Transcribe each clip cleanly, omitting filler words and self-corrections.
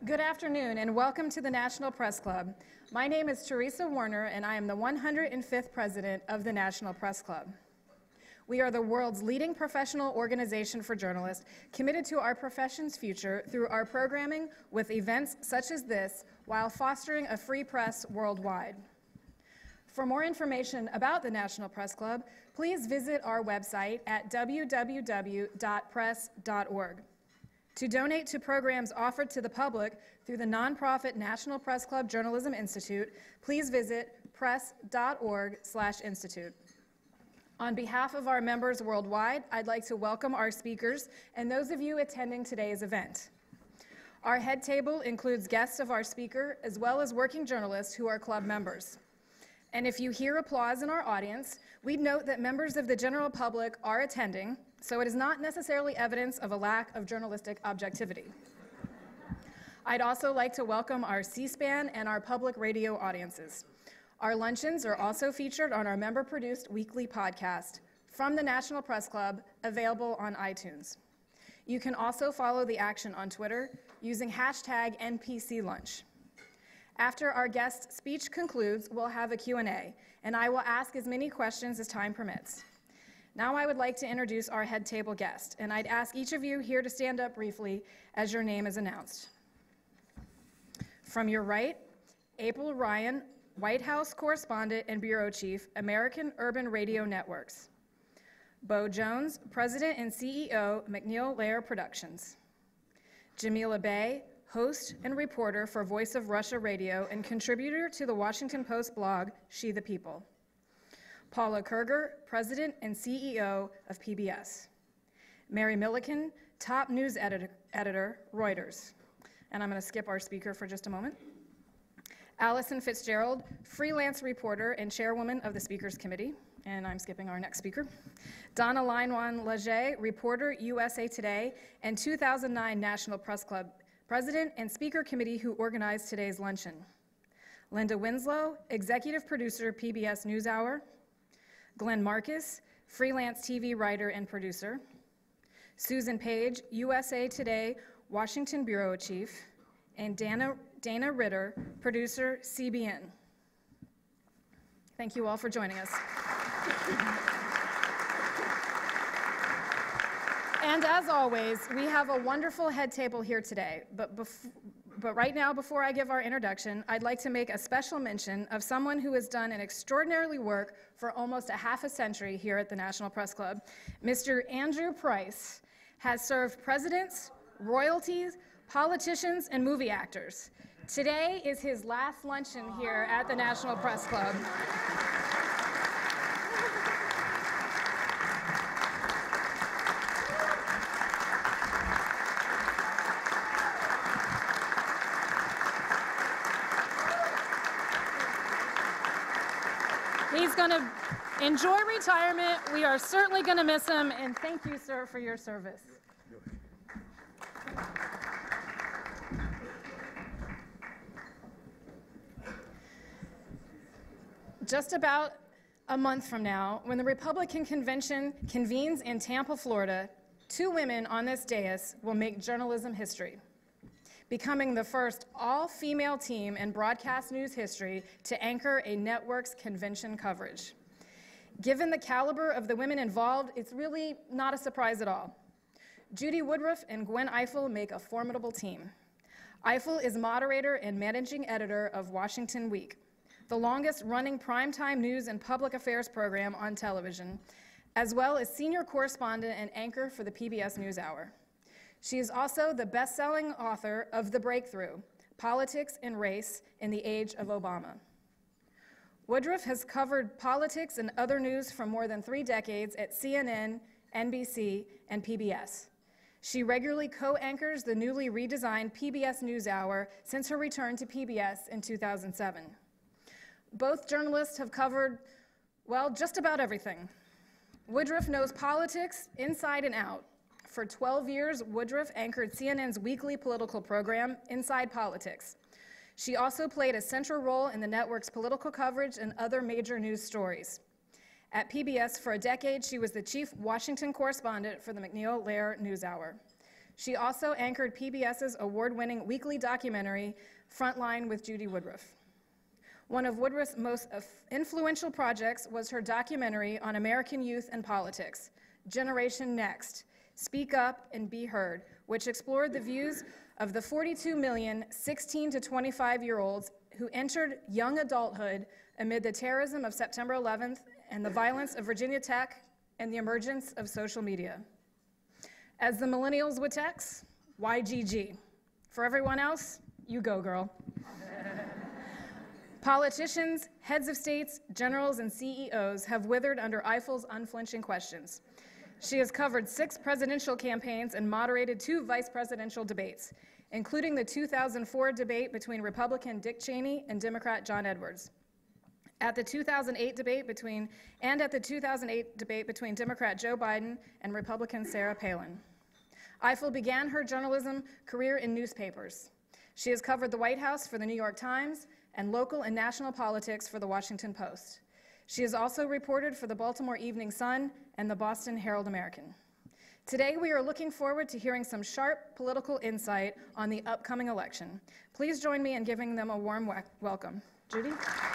Good afternoon and welcome to the National Press Club. My name is Teresa Warner and I am the 105th president of the National Press Club. We are the world's leading professional organization for journalists committed to our profession's future through our programming with events such as this while fostering a free press worldwide. For more information about the National Press Club, please visit our website at www.press.org. To donate to programs offered to the public through the nonprofit National Press Club Journalism Institute, please visit press.org/institute. On behalf of our members worldwide, I'd like to welcome our speakers and those of you attending today's event. Our head table includes guests of our speaker as well as working journalists who are club members. And if you hear applause in our audience, we'd note that members of the general public are attending, so it is not necessarily evidence of a lack of journalistic objectivity. I'd also like to welcome our C-SPAN and our public radio audiences. Our luncheons are also featured on our member-produced weekly podcast from the National Press Club, available on iTunes. You can also follow the action on Twitter using hashtag NPC Lunch. After our guest speech concludes, we'll have a Q&A, and I will ask as many questions as time permits. Now I would like to introduce our head table guest, and I'd ask each of you here to stand up briefly as your name is announced. From your right, April Ryan, White House correspondent and bureau chief, American Urban Radio Networks. Bo Jones, president and CEO, McNeil Lehrer Productions. Jamila Bey, host and reporter for Voice of Russia Radio and contributor to the Washington Post blog, She the People. Paula Kerger, president and CEO of PBS. Mary Milliken, top news editor, Reuters. And I'm going to skip our speaker for just a moment. Allison Fitzgerald, freelance reporter and chairwoman of the Speakers Committee. And I'm skipping our next speaker. Donna Leinwan-Leger, reporter, USA Today, and 2009 National Press Club president and speaker committee who organized today's luncheon. Linda Winslow, executive producer, PBS NewsHour. Glenn Marcus, freelance TV writer and producer. Susan Page, USA Today, Washington bureau chief. And Dana Ritter, producer, CBN. Thank you all for joining us. And as always, we have a wonderful head table here today. But right now, before I give our introduction, I'd like to make a special mention of someone who has done an extraordinary work for almost a half a century here at the National Press Club. Mr. Andrew Price has served presidents, royalties, politicians, and movie actors. Today is his last luncheon here at the National Press Club. He's going to enjoy retirement. We are certainly going to miss him, and thank you, sir, for your service. Just about a month from now, when the Republican Convention convenes in Tampa, Florida, two women on this dais will make journalism history, becoming the first all-female team in broadcast news history to anchor a network's convention coverage. Given the caliber of the women involved, it's really not a surprise at all. Judy Woodruff and Gwen Ifill make a formidable team. Ifill is moderator and managing editor of Washington Week, the longest-running primetime news and public affairs program on television, as well as senior correspondent and anchor for the PBS NewsHour. She is also the best-selling author of The Breakthrough, Politics and Race in the Age of Obama. Woodruff has covered politics and other news for more than 3 decades at CNN, NBC, and PBS. She regularly co-anchors the newly redesigned PBS NewsHour since her return to PBS in 2007. Both journalists have covered, well, just about everything. Woodruff knows politics inside and out. For 12 years, Woodruff anchored CNN's weekly political program, Inside Politics. She also played a central role in the network's political coverage and other major news stories. At PBS for a decade, she was the chief Washington correspondent for the McNeil Lehrer NewsHour. She also anchored PBS's award-winning weekly documentary, Frontline with Judy Woodruff. One of Woodruff's most influential projects was her documentary on American youth and politics, Generation Next, Speak Up and Be Heard, which explored the views of the 42 million 16 to 25-year-olds who entered young adulthood amid the terrorism of September 11th and the violence of Virginia Tech and the emergence of social media. As the millennials would text, YGG. For everyone else, you go, girl. Politicians, heads of states, generals, and CEOs have withered under Ifill's unflinching questions. She has covered 6 presidential campaigns and moderated 2 vice presidential debates, including the 2004 debate between Republican Dick Cheney and Democrat John Edwards. At the 2008 debate between Democrat Joe Biden and Republican Sarah Palin. Ifill began her journalism career in newspapers. She has covered the White House for the New York Times and local and national politics for the Washington Post. She has also reported for the Baltimore Evening Sun and the Boston Herald American. Today, we are looking forward to hearing some sharp political insight on the upcoming election. Please join me in giving them a warm welcome. Judy?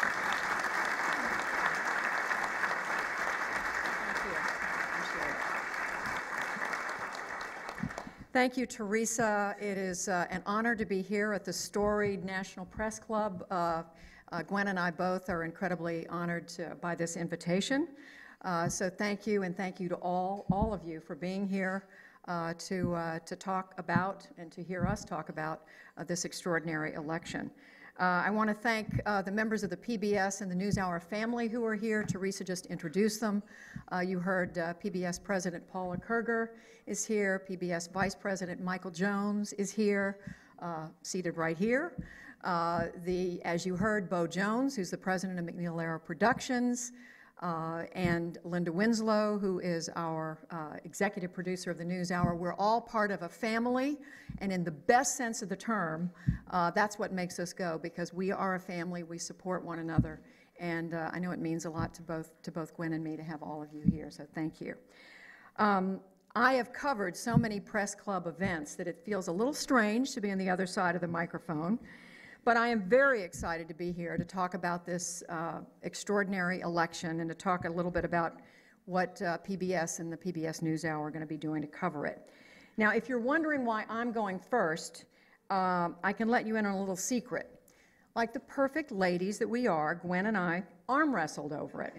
Thank you, Teresa. It is an honor to be here at the storied National Press Club. Gwen and I both are incredibly honored by this invitation. So thank you, and thank you to all of you for being here to talk about and to hear us talk about this extraordinary election. I want to thank the members of the PBS and the NewsHour family who are here. Teresa just introduced them. You heard PBS President Paula Kerger is here. PBS Vice President Michael Jones is here, seated right here. As you heard, Bo Jones, who's the president of McNeil Lehrer Productions, and Linda Winslow, who is our executive producer of the NewsHour. We're all part of a family, and in the best sense of the term, that's what makes us go, because we are a family, we support one another, and I know it means a lot to both Gwen and me to have all of you here, so thank you. I have covered so many press club events that it feels a little strange to be on the other side of the microphone. But I am very excited to be here to talk about this extraordinary election and to talk a little bit about what PBS and the PBS NewsHour are going to be doing to cover it. Now, if you're wondering why I'm going first, I can let you in on a little secret. Like the perfect ladies that we are, Gwen and I arm wrestled over it.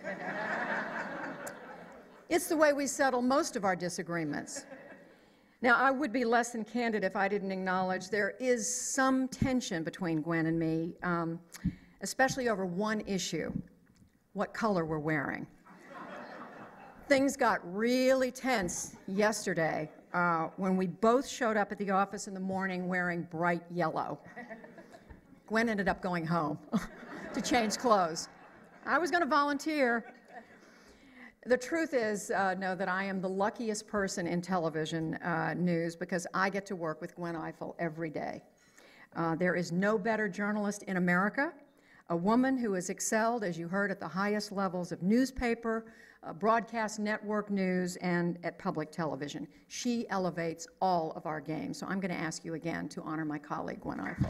It's the way we settle most of our disagreements. Now, I would be less than candid if I didn't acknowledge there is some tension between Gwen and me, especially over one issue, what color we're wearing. Things got really tense yesterday when we both showed up at the office in the morning wearing bright yellow. Gwen ended up going home to change clothes. I was going to volunteer. The truth is, that I am the luckiest person in television news because I get to work with Gwen Ifill every day. There is no better journalist in America, a woman who has excelled, as you heard, at the highest levels of newspaper, broadcast network news, and at public television. She elevates all of our games. So I'm going to ask you again to honor my colleague, Gwen Ifill.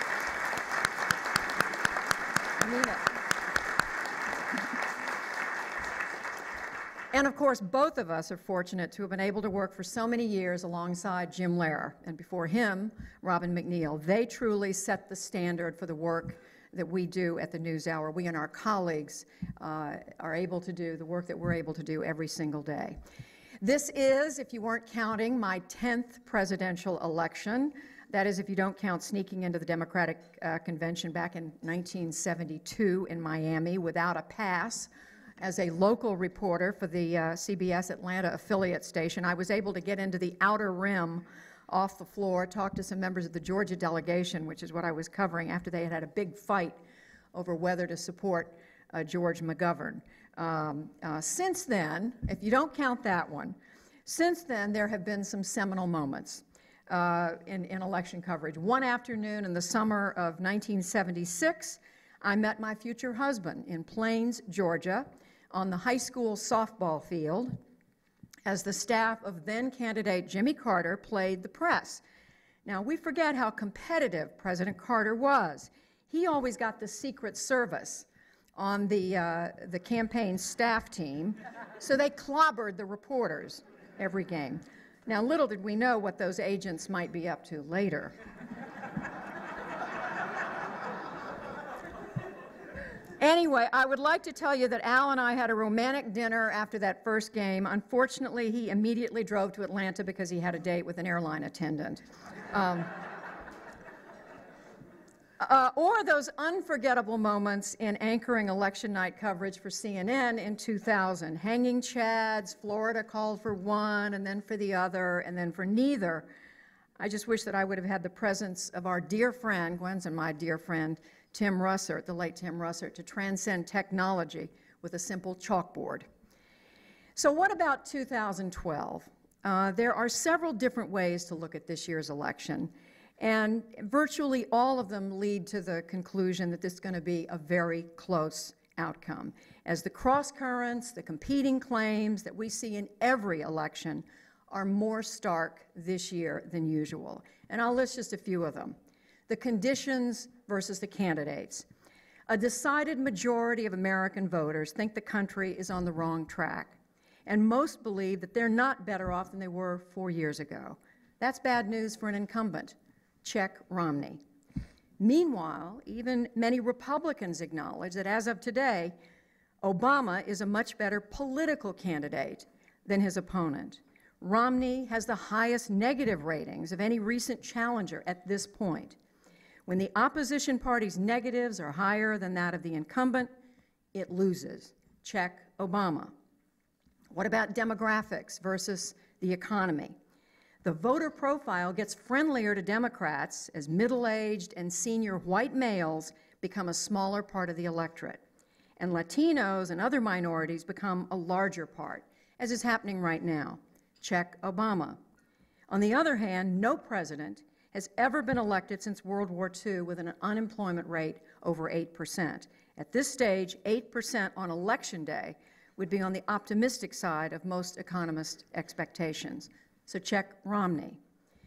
I mean it. And of course, both of us are fortunate to have been able to work for so many years alongside Jim Lehrer, and before him, Robin McNeil. They truly set the standard for the work that we do at the NewsHour. We and our colleagues are able to do the work that we're able to do every single day. This is, if you weren't counting, my 10th presidential election. That is, if you don't count sneaking into the Democratic Convention back in 1972 in Miami without a pass. As a local reporter for the CBS Atlanta affiliate station, I was able to get into the outer rim off the floor, talk to some members of the Georgia delegation, which is what I was covering after they had had a big fight over whether to support George McGovern. Since then, if you don't count that one, since then there have been some seminal moments in election coverage. One afternoon in the summer of 1976, I met my future husband in Plains, Georgia, on the high school softball field, as the staff of then-candidate Jimmy Carter played the press. Now, we forget how competitive President Carter was. He always got the Secret Service on the campaign staff team, so they clobbered the reporters every game. Now, little did we know what those agents might be up to later. Anyway, I would like to tell you that Al and I had a romantic dinner after that first game. Unfortunately, he immediately drove to Atlanta because he had a date with an airline attendant. Or those unforgettable moments in anchoring election night coverage for CNN in 2000. Hanging chads, Florida called for one, and then for the other, and then for neither. I just wish that I would have had the presence of our dear friend, Gwen's and my dear friend, Tim Russert, the late Tim Russert, to transcend technology with a simple chalkboard. So what about 2012? There are several different ways to look at this year's election, and virtually all of them lead to the conclusion that this is going to be a very close outcome, as the cross-currents, the competing claims that we see in every election are more stark this year than usual. And I'll list just a few of them. The conditions versus the candidates. A decided majority of American voters think the country is on the wrong track, and most believe that they're not better off than they were 4 years ago. That's bad news for an incumbent. Check Romney. Meanwhile, even many Republicans acknowledge that as of today, Obama is a much better political candidate than his opponent. Romney has the highest negative ratings of any recent challenger at this point. When the opposition party's negatives are higher than that of the incumbent, it loses. Check Obama. What about demographics versus the economy? The voter profile gets friendlier to Democrats as middle-aged and senior white males become a smaller part of the electorate, and Latinos and other minorities become a larger part, as is happening right now. Check Obama. On the other hand, no president has ever been elected since World War II with an unemployment rate over 8%. At this stage, 8% on Election Day would be on the optimistic side of most economists' expectations. So check Romney.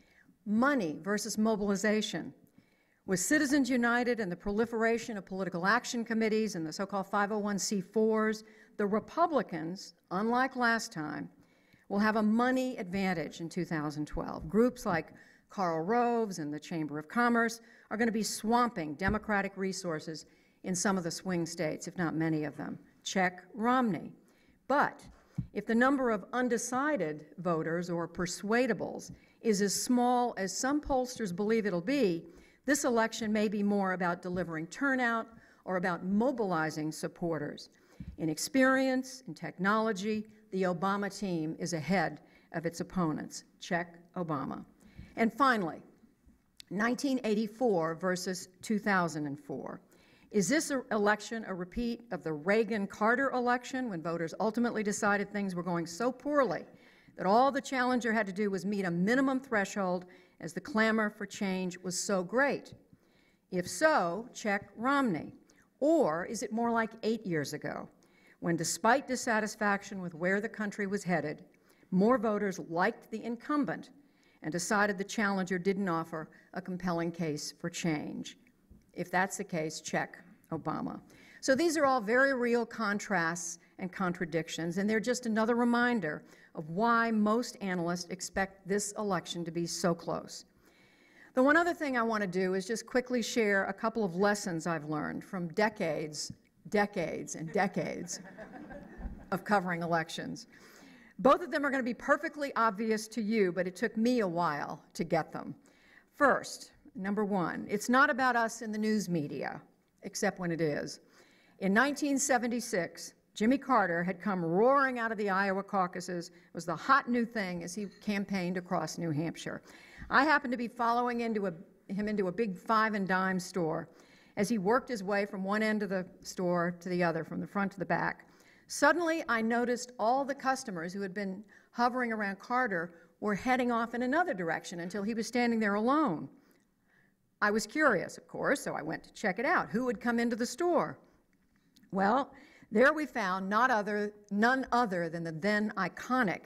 Money versus mobilization. With Citizens United and the proliferation of political action committees and the so-called 501c4s, the Republicans, unlike last time, will have a money advantage in 2012. Groups like Karl Rove's and the Chamber of Commerce are going to be swamping Democratic resources in some of the swing states, if not many of them. Check Romney. But if the number of undecided voters or persuadables is as small as some pollsters believe it'll be, this election may be more about delivering turnout or about mobilizing supporters. In experience, in technology, the Obama team is ahead of its opponents. Check Obama. And finally, 1984 versus 2004. Is this election a repeat of the Reagan-Carter election, when voters ultimately decided things were going so poorly that all the challenger had to do was meet a minimum threshold as the clamor for change was so great? If so, check Romney. Or is it more like 8 years ago, when despite dissatisfaction with where the country was headed, more voters liked the incumbent and decided the challenger didn't offer a compelling case for change? If that's the case, check Obama. So these are all very real contrasts and contradictions, and they're just another reminder of why most analysts expect this election to be so close. The one other thing I want to do is just quickly share a couple of lessons I've learned from decades and decades of covering elections. Both of them are going to be perfectly obvious to you, but it took me a while to get them. First, number one, it's not about us in the news media, except when it is. In 1976, Jimmy Carter had come roaring out of the Iowa caucuses. It was the hot new thing as he campaigned across New Hampshire. I happened to be following him into a big five and dime store as he worked his way from one end of the store to the other, from the front to the back. Suddenly, I noticed all the customers who had been hovering around Carter were heading off in another direction until he was standing there alone. I was curious, of course, so I went to check it out. Who had come into the store? Well, there we found none other than the then iconic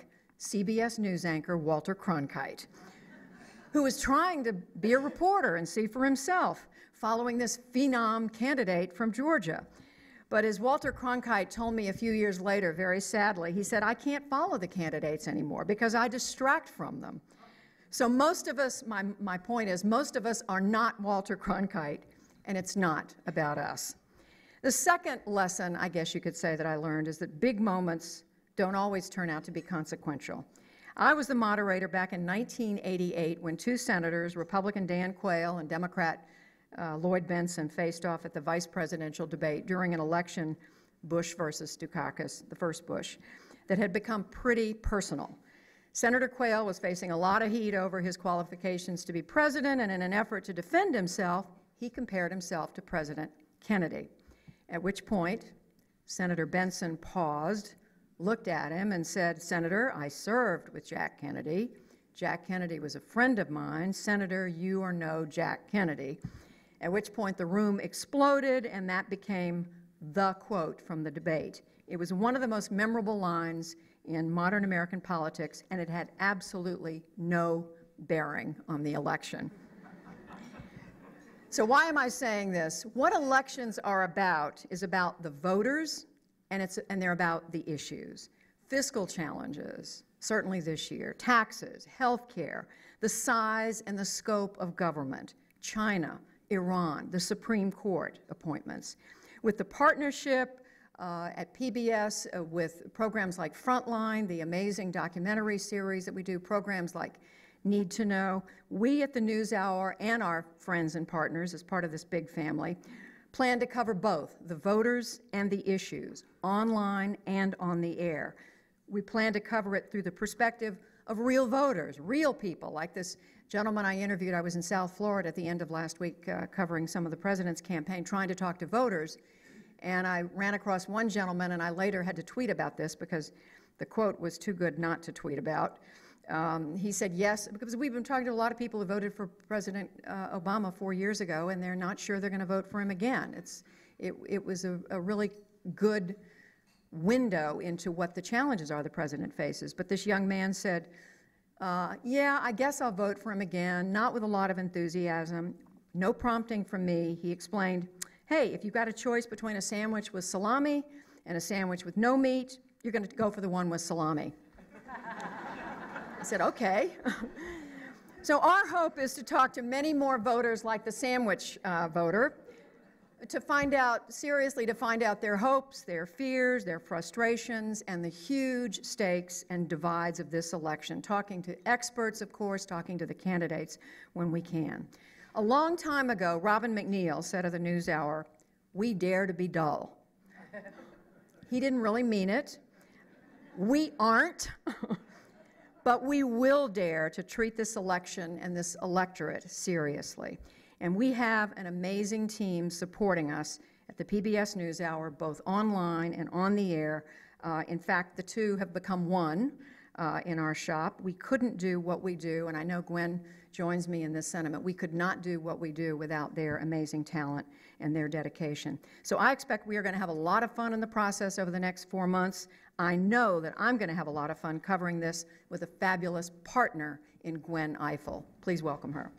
CBS News anchor Walter Cronkite, who was trying to be a reporter and see for himself, following this phenom candidate from Georgia. But as Walter Cronkite told me a few years later, very sadly, he said, I can't follow the candidates anymore because I distract from them. So most of us, my point is, most of us are not Walter Cronkite, and it's not about us. The second lesson, I guess you could say, that I learned is that big moments don't always turn out to be consequential. I was the moderator back in 1988 when two senators, Republican Dan Quayle and Democrat Lloyd Benson, faced off at the vice presidential debate during an election, Bush versus Dukakis, the first Bush, that had become pretty personal. Senator Quayle was facing a lot of heat over his qualifications to be president, and in an effort to defend himself, he compared himself to President Kennedy, at which point Senator Benson paused, looked at him, and said, Senator, I served with Jack Kennedy. Jack Kennedy was a friend of mine. Senator, you are no Jack Kennedy. At which point the room exploded, and that became the quote from the debate. It was one of the most memorable lines in modern American politics, and it had absolutely no bearing on the election. So why am I saying this? What elections are about is about the voters, and they're about the issues. Fiscal challenges, certainly this year, taxes, health care, the size and the scope of government, China, Iran, the Supreme Court appointments. With the partnership at PBS with programs like Frontline, the amazing documentary series that we do, programs like Need to Know, we at the NewsHour and our friends and partners as part of this big family plan to cover both the voters and the issues, online and on the air. We plan to cover it through the perspective of real voters, real people, like this gentleman I interviewed. I was in South Florida at the end of last week covering some of the president's campaign, trying to talk to voters, and I ran across one gentleman, and I later had to tweet about this because the quote was too good not to tweet about. He said yes, because we've been talking to a lot of people who voted for President Obama 4 years ago, and they're not sure they're going to vote for him again. It was a really good window into what the challenges are the president faces. But this young man said, yeah, I guess I'll vote for him again, not with a lot of enthusiasm, no prompting from me. He explained, hey, if you've got a choice between a sandwich with salami and a sandwich with no meat, you're going to go for the one with salami. I said, okay. So our hope is to talk to many more voters like the sandwich voter, to find out, seriously, to find out their hopes, their fears, their frustrations, and the huge stakes and divides of this election, talking to experts, of course, talking to the candidates when we can. A long time ago, Robin McNeil said of the NewsHour, we dare to be dull. He didn't really mean it. We aren't. But we will dare to treat this election and this electorate seriously. And we have an amazing team supporting us at the PBS NewsHour, both online and on the air. In fact, the two have become one in our shop. We couldn't do what we do, and I know Gwen joins me in this sentiment. We could not do what we do without their amazing talent and their dedication. So I expect we are going to have a lot of fun in the process over the next 4 months. I know that I'm going to have a lot of fun covering this with a fabulous partner in Gwen Ifill. Please welcome her.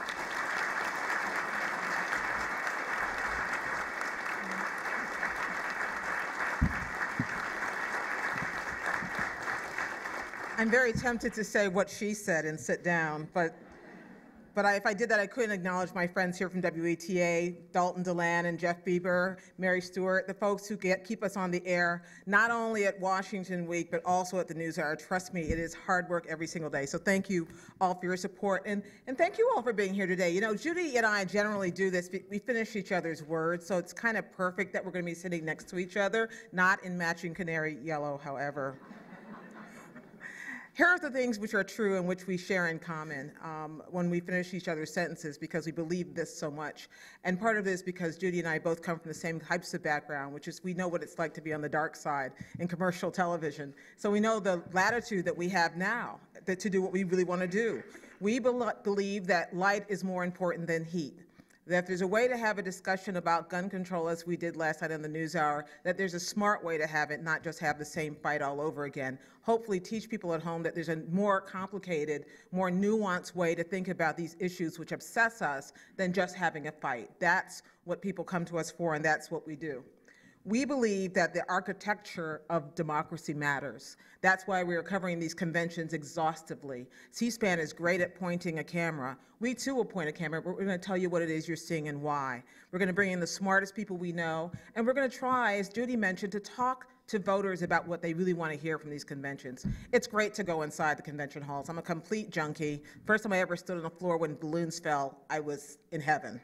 I'm very tempted to say what she said and sit down, but if I did that, I couldn't acknowledge my friends here from WETA, Dalton Deland and Jeff Bieber, Mary Stewart, the folks who keep us on the air, not only at Washington Week, but also at the NewsHour. Trust me, it is hard work every single day. So thank you all for your support, and thank you all for being here today. You know, Judy and I generally do this. We finish each other's words, so it's kind of perfect that we're going to be sitting next to each other, not in matching canary yellow, however. Here are the things which are true and which we share in common when we finish each other's sentences, because we believe this so much. And part of it is because Judy and I both come from the same types of background, which is we know what it's like to be on the dark side in commercial television. So we know the latitude that we have now to do what we really want to do. We believe that light is more important than heat, that there's a way to have a discussion about gun control as we did last night on the NewsHour, that there's a smart way to have it, not just have the same fight all over again. Hopefully teach people at home that there's a more complicated, more nuanced way to think about these issues which obsess us than just having a fight. That's what people come to us for, and that's what we do. We believe that the architecture of democracy matters. That's why we are covering these conventions exhaustively. C-SPAN is great at pointing a camera. We too will point a camera, but we're going to tell you what it is you're seeing and why. We're going to bring in the smartest people we know, and we're going to try, as Judy mentioned, to talk to voters about what they really want to hear from these conventions. It's great to go inside the convention halls. I'm a complete junkie. First time I ever stood on the floor when balloons fell, I was in heaven.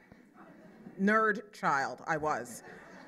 Nerd child, I was.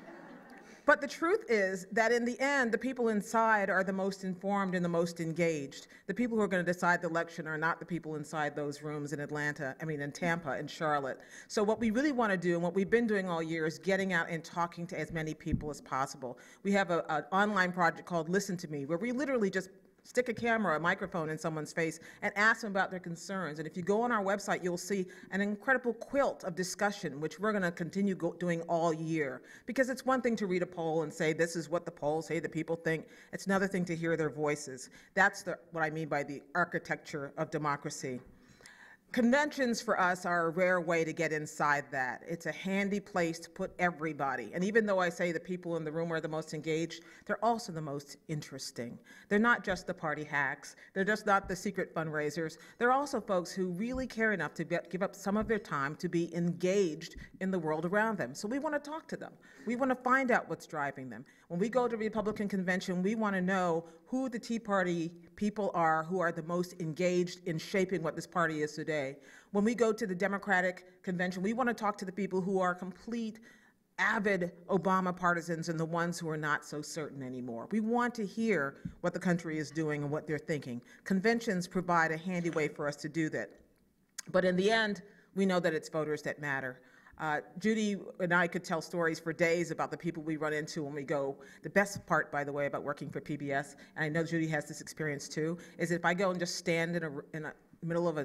But the truth is that in the end, the people inside are the most informed and the most engaged. The people who are going to decide the election are not the people inside those rooms in in Tampa and Charlotte. So what we really want to do, and what we've been doing all year, is getting out and talking to as many people as possible. We have an online project called Listen to Me, where we literally just stick a camera, a microphone in someone's face and ask them about their concerns. And if you go on our website, you'll see an incredible quilt of discussion, which we're going to continue doing all year. Because it's one thing to read a poll and say, this is what the polls say, the people think. It's another thing to hear their voices. That's what I mean by the architecture of democracy. Conventions for us are a rare way to get inside that. It's a handy place to put everybody. And even though I say the people in the room are the most engaged, they're also the most interesting. They're not just the party hacks. They're just not the secret fundraisers. They're also folks who really care enough to give up some of their time to be engaged in the world around them. So we want to talk to them. We want to find out what's driving them. When we go to Republican convention, we want to know who the Tea Party people are who are the most engaged in shaping what this party is today. When we go to the Democratic convention, we want to talk to the people who are complete, avid Obama partisans and the ones who are not so certain anymore. We want to hear what the country is doing and what they're thinking. Conventions provide a handy way for us to do that. But in the end, we know that it's voters that matter. Judy and I could tell stories for days about the people we run into when we go. The best part, by the way, about working for PBS, and I know Judy has this experience too, is if I go and just stand in a middle of a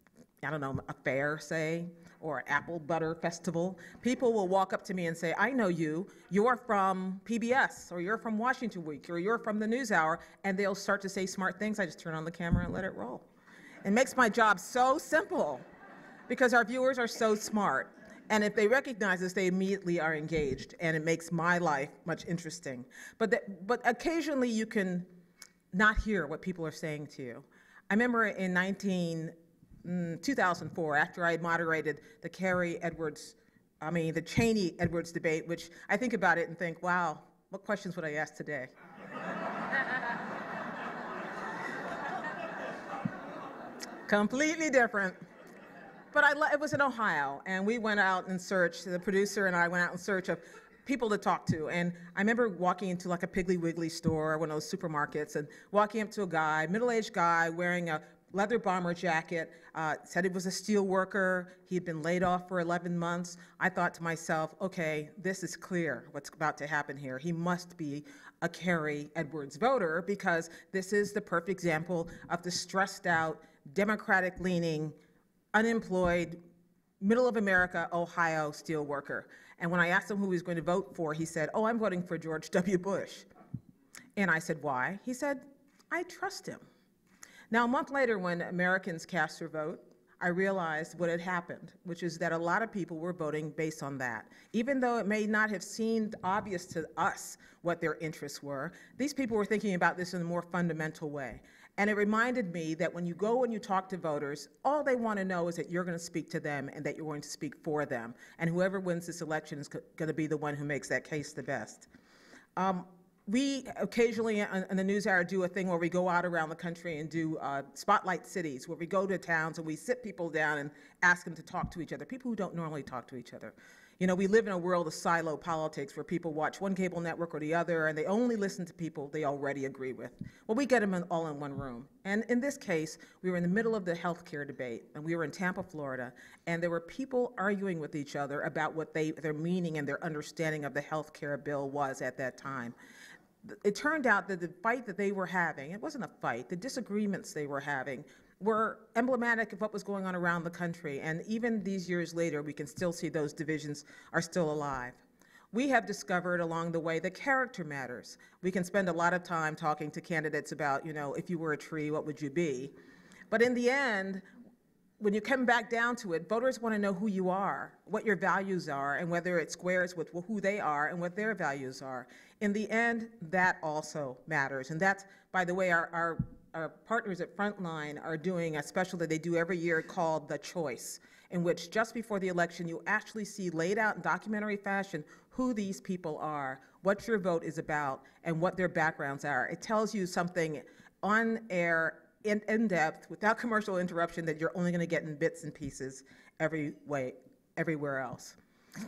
fair, say, or an apple butter festival, people will walk up to me and say, I know you, you're from PBS, or you're from Washington Week, or you're from the NewsHour, and they'll start to say smart things. I just turn on the camera and let it roll. It makes my job so simple, because our viewers are so smart. And if they recognize us, they immediately are engaged, and it makes my life much interesting. But occasionally you can not hear what people are saying to you. I remember in 2004, after I moderated the the Cheney-Edwards debate, which I think about it and think, wow, what questions would I ask today? Completely different. But it was in Ohio, and we went out in search, the producer and I went out in search of people to talk to. And I remember walking into like a Piggly Wiggly store, one of those supermarkets, and walking up to a guy, middle-aged guy, wearing a leather bomber jacket, said he was a steel worker. He had been laid off for 11 months. I thought to myself, okay, this is clear what's about to happen here. He must be a Carrie Edwards voter, because this is the perfect example of the stressed out, Democratic-leaning, unemployed, middle of America, Ohio steel worker. And when I asked him who he was going to vote for, he said, oh, I'm voting for George W. Bush. And I said, why? He said, I trust him. Now, a month later, when Americans cast their vote, I realized what had happened, which is that a lot of people were voting based on that. Even though it may not have seemed obvious to us what their interests were, these people were thinking about this in a more fundamental way. And it reminded me that when you go and you talk to voters, all they want to know is that you're going to speak to them and that you're going to speak for them. And whoever wins this election is going to be the one who makes that case the best. We occasionally on the NewsHour do a thing where we go out around the country and do spotlight cities, where we go to towns and we sit people down and ask them to talk to each other, people who don't normally talk to each other. You know, we live in a world of silo politics where people watch one cable network or the other, and they only listen to people they already agree with. Well, we get them all in one room. And in this case, we were in the middle of the healthcare debate, and we were in Tampa, Florida, and there were people arguing with each other about what their meaning and their understanding of the healthcare bill was at that time. It turned out that the fight that they were having, it wasn't a fight, the disagreements they were having were emblematic of what was going on around the country. And even these years later, we can still see those divisions are still alive. We have discovered along the way that character matters. We can spend a lot of time talking to candidates about, if you were a tree, what would you be? But in the end, when you come back down to it, voters want to know who you are, what your values are, and whether it squares with who they are and what their values are. In the end, that also matters. And that's, by the way, our partners at Frontline are doing a special that they do every year called The Choice, in which just before the election, you actually see laid out in documentary fashion who these people are, what your vote is about, and what their backgrounds are. It tells you something on air, in depth, without commercial interruption, that you're only going to get in bits and pieces everywhere else.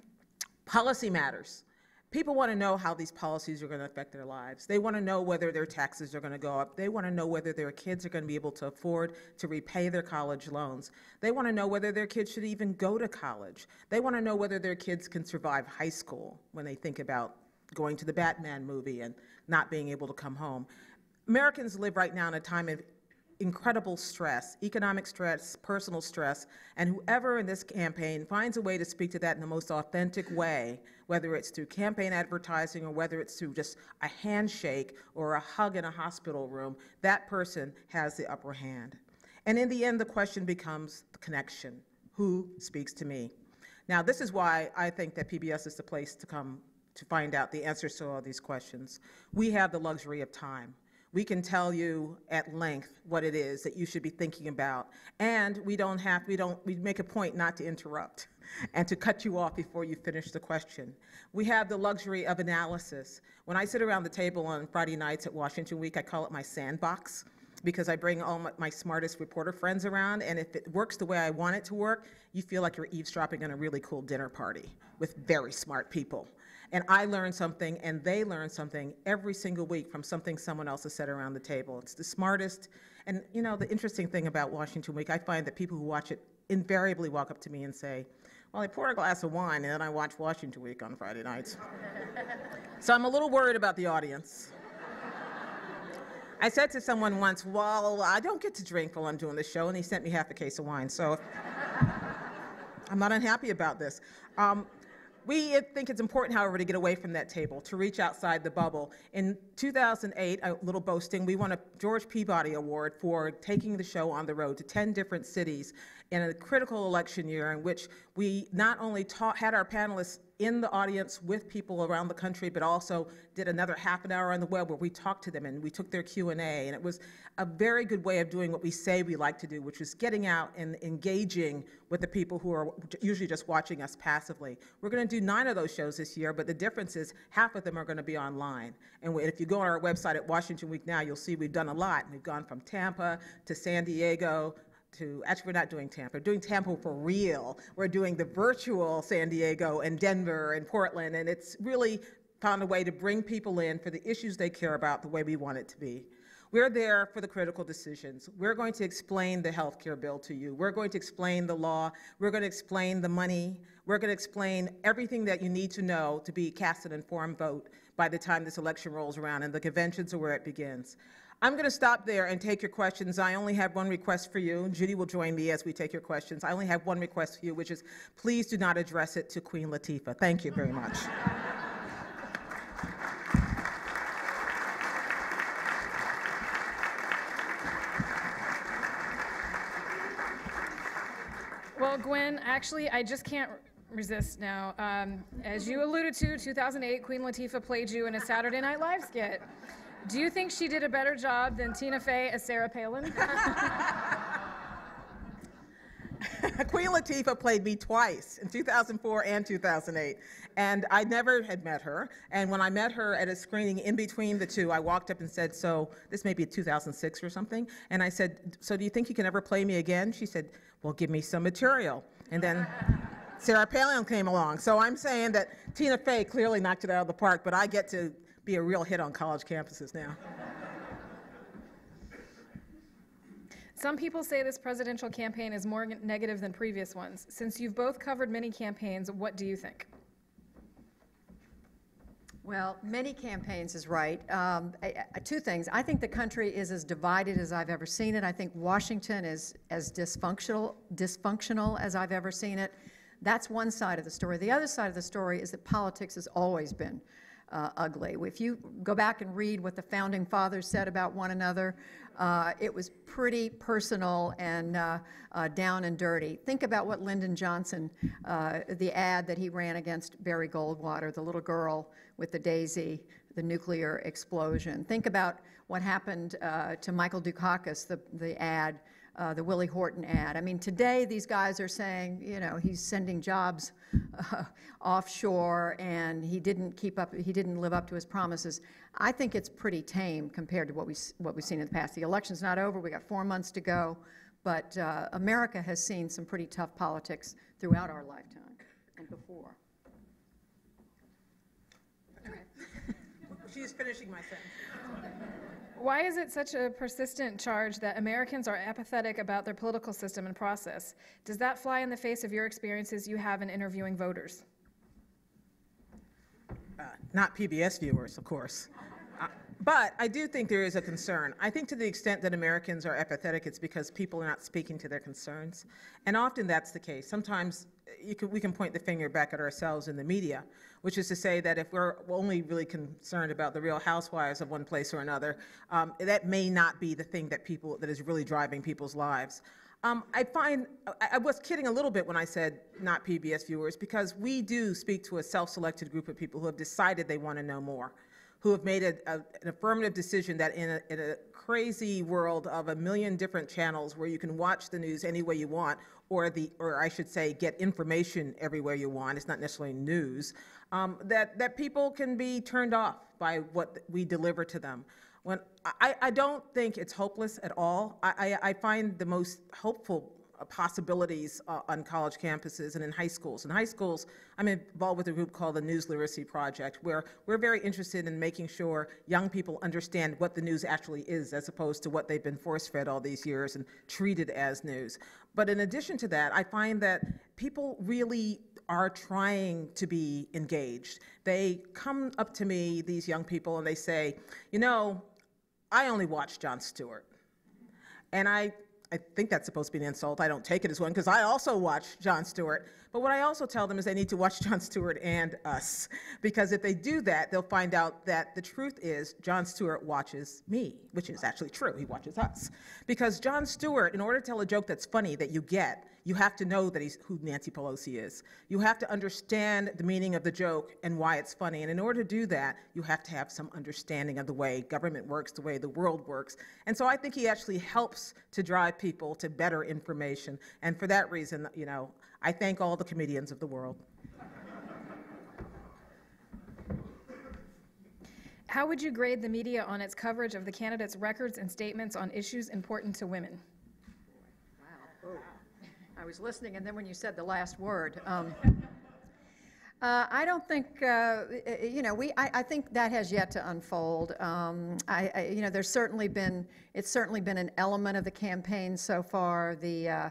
Policy matters. People want to know how these policies are going to affect their lives. They want to know whether their taxes are going to go up. They want to know whether their kids are going to be able to afford to repay their college loans. They want to know whether their kids should even go to college. They want to know whether their kids can survive high school when they think about going to the Batman movie and not being able to come home. Americans live right now in a time of incredible stress, economic stress, personal stress, and whoever in this campaign finds a way to speak to that in the most authentic way, whether it's through campaign advertising or whether it's through just a handshake or a hug in a hospital room, that person has the upper hand. And in the end, the question becomes the connection. Who speaks to me? Now, this is why I think that PBS is the place to come to find out the answers to all these questions. We have the luxury of time. We can tell you at length what it is that you should be thinking about, and we make a point not to interrupt and to cut you off before you finish the question. We have the luxury of analysis. When I sit around the table on Friday nights at Washington Week, I call it my sandbox, because I bring all my smartest reporter friends around, and if it works the way I want it to work, you feel like you're eavesdropping on a really cool dinner party with very smart people. And I learn something, and they learn something every single week from something someone else has said around the table. It's the smartest. And the interesting thing about Washington Week, I find that people who watch it invariably walk up to me and say, well, I pour a glass of wine, and then I watch Washington Week on Friday nights. So I'm a little worried about the audience. I said to someone once, well, I don't get to drink while I'm doing this show, and he sent me half a case of wine. So I'm not unhappy about this. We think it's important, however, to get away from that table, to reach outside the bubble. In 2008, a little boasting, we won a George Peabody Award for taking the show on the road to 10 different cities in a critical election year in which we not only had our panelists in the audience with people around the country, but also did another half an hour on the web where we talked to them and we took their Q&A. And it was a very good way of doing what we say we like to do, which is getting out and engaging with the people who are usually just watching us passively. We're going to do 9 of those shows this year, but the difference is half of them are going to be online. And if you go on our website at Washington Week now, you'll see we've done a lot. We've gone from Tampa to San Diego, actually, we're not doing Tampa. We're doing Tampa for real. We're doing the virtual San Diego and Denver and Portland, and it's really found a way to bring people in for the issues they care about the way we want it to be. We're there for the critical decisions. We're going to explain the health care bill to you. We're going to explain the law. We're going to explain the money. We're going to explain everything that you need to know to be cast an informed vote by the time this election rolls around, and the conventions are where it begins. I'm going to stop there and take your questions. I only have one request for you. Judy will join me as we take your questions. I only have one request for you, which is please do not address it to Queen Latifah. Thank you very much. Well, Gwen, actually, I just can't resist now. As you alluded to, 2008, Queen Latifah played you in a Saturday Night Live skit. Do you think she did a better job than Tina Fey as Sarah Palin? Queen Latifah played me twice, in 2004 and 2008, and I never had met her. And when I met her at a screening in between the two, I walked up and said, so this may be 2006 or something, and I said, so do you think you can ever play me again? She said, well, give me some material. And then Sarah Palin came along. So I'm saying that Tina Fey clearly knocked it out of the park, but I get to be a real hit on college campuses now. Some people say this presidential campaign is more negative than previous ones. Since you've both covered many campaigns, what do you think? Well, many campaigns is right. Two things. I think the country is as divided as I've ever seen it. I think Washington is as dysfunctional as I've ever seen it. That's one side of the story. The other side of the story is that politics has always been ugly. If you go back and read what the founding fathers said about one another, it was pretty personal and down and dirty. Think about what Lyndon Johnson, the ad that he ran against Barry Goldwater, the little girl with the daisy, the nuclear explosion. Think about what happened to Michael Dukakis, the ad, the Willie Horton ad. I mean, today these guys are saying, you know, he's sending jobs offshore and he didn't live up to his promises. I think it's pretty tame compared to what we've seen in the past. The election's not over. We got 4 months to go, but America has seen some pretty tough politics throughout our lifetime and before. She's finishing my sentence. Why is it such a persistent charge that Americans are apathetic about their political system and process? Does that fly in the face of your experiences you have in interviewing voters? Not PBS viewers, of course. But I do think there is a concern. I think to the extent that Americans are apathetic, it's because people are not speaking to their concerns. And often that's the case. Sometimes we can point the finger back at ourselves in the media, which is to say that if we're only really concerned about the Real Housewives of one place or another, that may not be the thing that is really driving people's lives. I was kidding a little bit when I said not PBS viewers, because we do speak to a self-selected group of people who have decided they want to know more, who have made an affirmative decision that in a crazy world of a million different channels where you can watch the news any way you want, or I should say get information everywhere you want, it's not necessarily news, that people can be turned off by what we deliver to them. When I don't think it's hopeless at all. I find the most hopeful possibilities on college campuses and in high schools. In high schools, I'm involved with a group called the News Literacy Project, where we're very interested in making sure young people understand what the news actually is, as opposed to what they've been force-fed all these years and treated as news. But in addition to that, I find that people really are trying to be engaged. They come up to me, these young people, and they say, you know, I only watch Jon Stewart. And I think that's supposed to be an insult. I don't take it as one, because I also watch Jon Stewart. But what I also tell them is they need to watch Jon Stewart and us, because if they do that, they'll find out that the truth is Jon Stewart watches me, which is actually true. He watches us. Because Jon Stewart, in order to tell a joke that's funny that you get, you have to know that he's who Nancy Pelosi is. You have to understand the meaning of the joke and why it's funny. And in order to do that, you have to have some understanding of the way government works, the way the world works. And so I think he actually helps to drive people to better information. And for that reason, you know, I thank all the comedians of the world. How would you grade the media on its coverage of the candidates' records and statements on issues important to women? Wow. I was listening, and then when you said the last word, I don't think, you know, I think that has yet to unfold. You know, it's certainly been an element of the campaign so far. The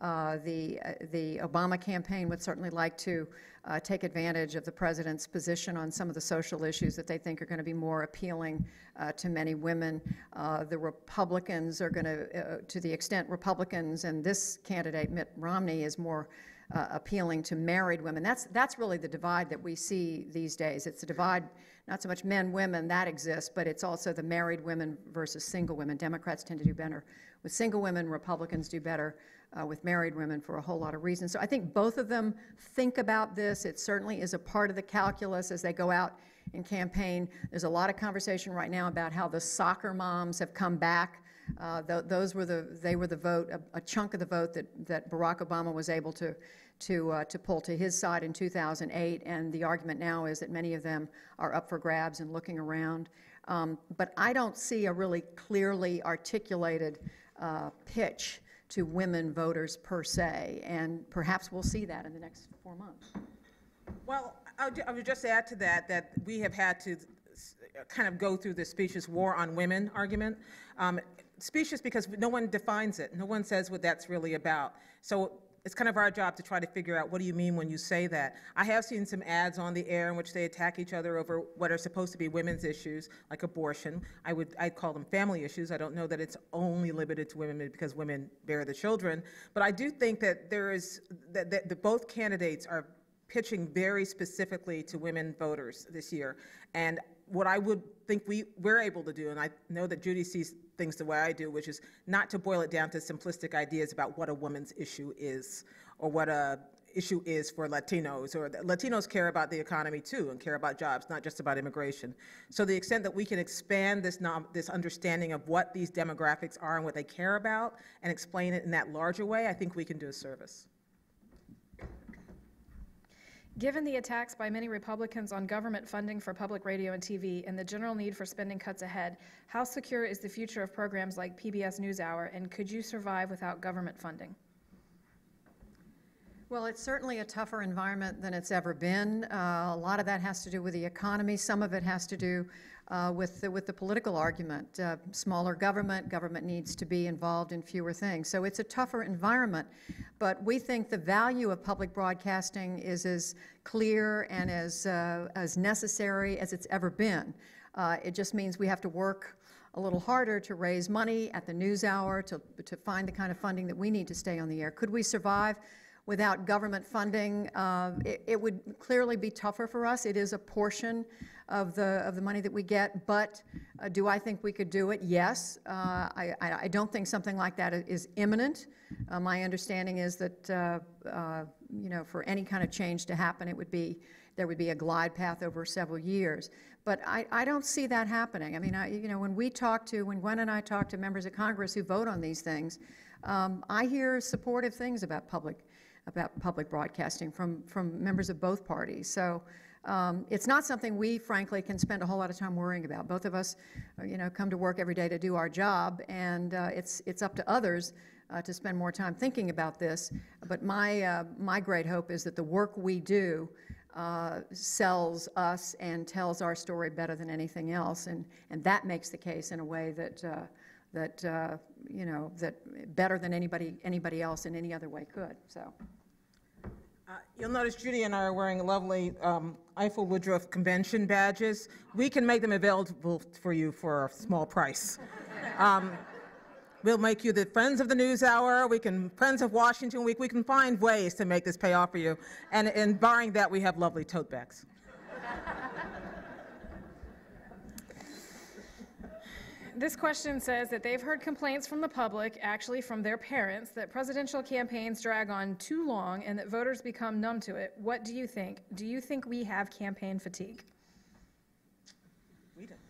Obama campaign would certainly like to take advantage of the president's position on some of the social issues that they think are going to be more appealing to many women. The Republicans are going to the extent Republicans and this candidate, Mitt Romney, is more appealing to married women. That's really the divide that we see these days. It's a divide, not so much men, women, that exists, but it's also the married women versus single women. Democrats tend to do better with single women. Republicans do better with married women for a whole lot of reasons. So I think both of them think about this. It certainly is a part of the calculus as they go out and campaign. There's a lot of conversation right now about how the soccer moms have come back. They were the vote, a chunk of the vote that Barack Obama was able to pull to his side in 2008, and the argument now is that many of them are up for grabs and looking around. But I don't see a really clearly articulated pitch to women voters per se, and perhaps we'll see that in the next 4 months. Well, I would just add to that we have had to kind of go through this specious war on women argument. Specious because no one defines it. No one says what that's really about. So it's kind of our job to try to figure out what do you mean when you say that. I have seen some ads on the air in which they attack each other over what are supposed to be women's issues, like abortion. I'd call them family issues. I don't know that it's only limited to women because women bear the children. But I do think that that both candidates are pitching very specifically to women voters this year. And what I would think we're able to do, and I know that Judy sees things the way I do, which is not to boil it down to simplistic ideas about what a woman's issue is or what a issue is for Latinos, or Latinos care about the economy too and care about jobs, not just about immigration. So the extent that we can expand this understanding of what these demographics are and what they care about and explain it in that larger way, I think we can do a service. Given the attacks by many Republicans on government funding for public radio and TV and the general need for spending cuts ahead, how secure is the future of programs like PBS NewsHour, and could you survive without government funding? Well, it's certainly a tougher environment than it's ever been. A lot of that has to do with the economy. Some of it has to do with the political argument. Smaller government needs to be involved in fewer things. So it's a tougher environment. But we think the value of public broadcasting is as clear and as necessary as it's ever been. It just means we have to work a little harder to raise money at the NewsHour to find the kind of funding that we need to stay on the air. Could we survive without government funding? It would clearly be tougher for us. It is a portion of the money that we get, but do I think we could do it? Yes. I don't think something like that is imminent. My understanding is that for any kind of change to happen, there would be a glide path over several years. But I don't see that happening. I mean, when Gwen and I talk to members of Congress who vote on these things, I hear supportive things about public broadcasting from members of both parties. So it's not something we, frankly, can spend a whole lot of time worrying about. Both of us, come to work every day to do our job, and it's up to others to spend more time thinking about this. But my great hope is that the work we do sells us and tells our story better than anything else, and that makes the case in a way that better than anybody else in any other way could. So. You'll notice Judy and I are wearing lovely Ifill Woodruff convention badges. We can make them available for you for a small price. We'll make you the Friends of the NewsHour. Friends of Washington Week. We can find ways to make this pay off for you. And barring that, we have lovely tote bags. This question says that they've heard complaints from the public, actually from their parents, that presidential campaigns drag on too long and that voters become numb to it. What do you think? Do you think we have campaign fatigue? We do.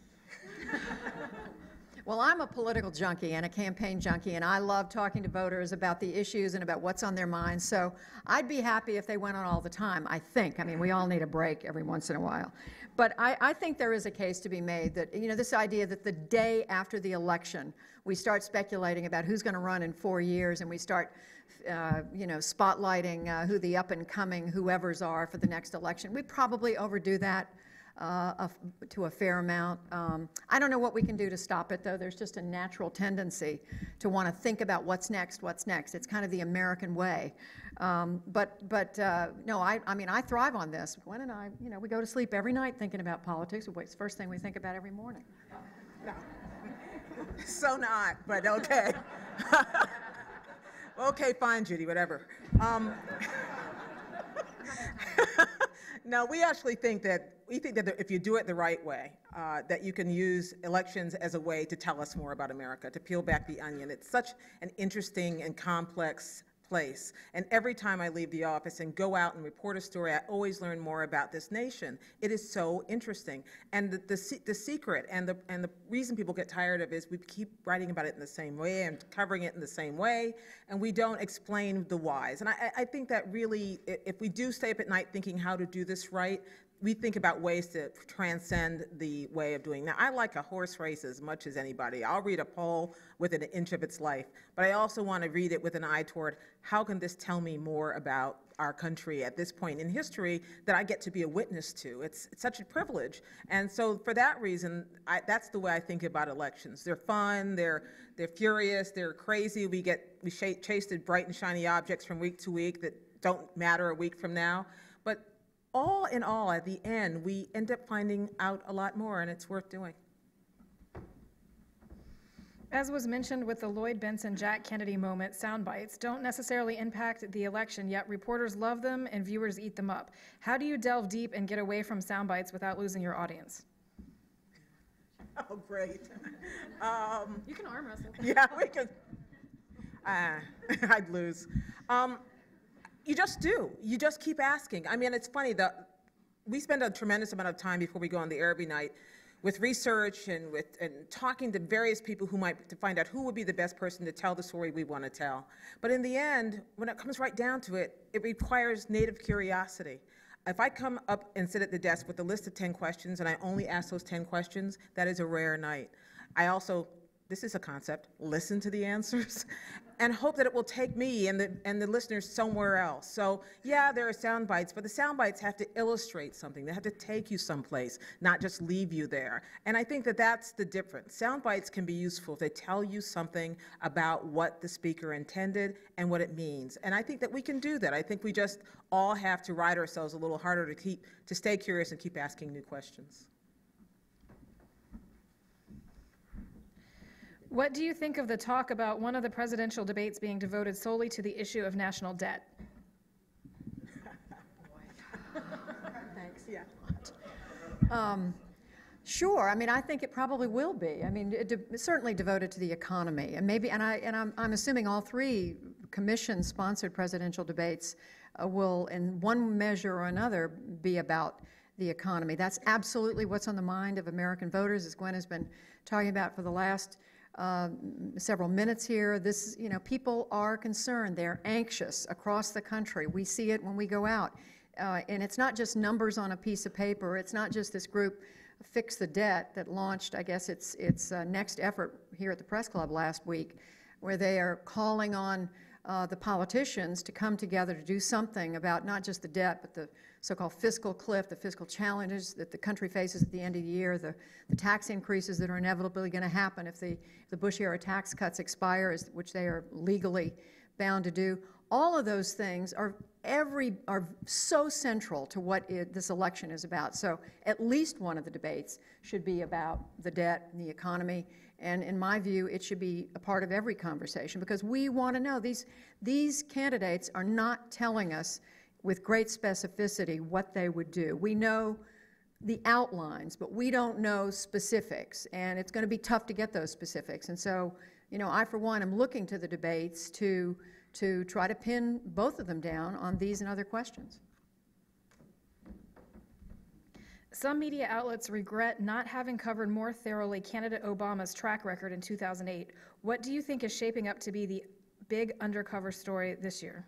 Well, I'm a political junkie and a campaign junkie, and I love talking to voters about the issues and about what's on their minds. So I'd be happy if they went on all the time, I think. I mean, we all need a break every once in a while. But I think there is a case to be made that, this idea that the day after the election, we start speculating about who's going to run in 4 years, and we start, spotlighting who the up-and-coming whoever's are for the next election. We probably overdo that to a fair amount. I don't know what we can do to stop it, though. There's just a natural tendency to want to think about what's next. It's kind of the American way. No, I mean, I thrive on this. Gwen and I, we go to sleep every night thinking about politics. It's the first thing we think about every morning. No. So not, but okay. Okay, fine, Judy, whatever. No, we actually think that if you do it the right way, that you can use elections as a way to tell us more about America, to peel back the onion. It's such an interesting and complex place. And every time I leave the office and go out and report a story, I always learn more about this nation. It is so interesting. And the secret and the reason people get tired of it is we keep writing about it in the same way and covering it in the same way, and we don't explain the whys. And I think that really, if we do stay up at night thinking how to do this right, we think about ways to transcend the way of doing. Now, I like a horse race as much as anybody. I'll read a poll within an inch of its life, but I also want to read it with an eye toward how can this tell me more about our country at this point in history that I get to be a witness to. It's such a privilege. And so for that reason, that's the way I think about elections. They're fun, they're furious, they're crazy. We chased bright and shiny objects from week to week that don't matter a week from now. But all in all, at the end, we end up finding out a lot more, and it's worth doing. As was mentioned with the Lloyd Benson Jack Kennedy moment, sound bites don't necessarily impact the election, yet reporters love them and viewers eat them up. How do you delve deep and get away from sound bites without losing your audience? Oh, great. You can arm wrestle. Yeah, we can. I'd lose. You just do. You just keep asking. I mean, it's funny that we spend a tremendous amount of time before we go on the air every night with research and talking to various people to find out who would be the best person to tell the story we want to tell. But in the end, when it comes right down to it, it requires native curiosity. If I come up and sit at the desk with a list of 10 questions and I only ask those 10 questions, that is a rare night. I also, this is a concept, listen to the answers and hope that it will take me and the listeners somewhere else. So yeah, there are sound bites, but the sound bites have to illustrate something. They have to take you someplace, not just leave you there. And I think that that's the difference. Sound bites can be useful if they tell you something about what the speaker intended and what it means. And I think that we can do that. I think we just all have to ride ourselves a little harder to stay curious and keep asking new questions. What do you think of the talk about one of the presidential debates being devoted solely to the issue of national debt? Thanks. Yeah. Sure. I mean, I think it probably will be. I mean, it's certainly devoted to the economy, and maybe. And I'm assuming all three commission-sponsored presidential debates will, in one measure or another, be about the economy. That's absolutely what's on the mind of American voters, as Gwen has been talking about for the last several minutes here. This, people are concerned. They're anxious across the country. We see it when we go out. And it's not just numbers on a piece of paper. It's not just this group, Fix the Debt, that launched, I guess, its next effort here at the Press Club last week, where they are calling on the politicians to come together to do something about not just the debt, but the so-called fiscal cliff, the fiscal challenges that the country faces at the end of the year, the tax increases that are inevitably going to happen if the Bush-era tax cuts expire, which they are legally bound to do. All of those things are so central to what this election is about. So at least one of the debates should be about the debt and the economy. And in my view, it should be a part of every conversation, because we want to know. These candidates are not telling us with great specificity what they would do. We know the outlines, but we don't know specifics, and it's going to be tough to get those specifics. And so, I, for one, am looking to the debates to try to pin both of them down on these and other questions. Some media outlets regret not having covered more thoroughly candidate Obama's track record in 2008. What do you think is shaping up to be the big undercover story this year?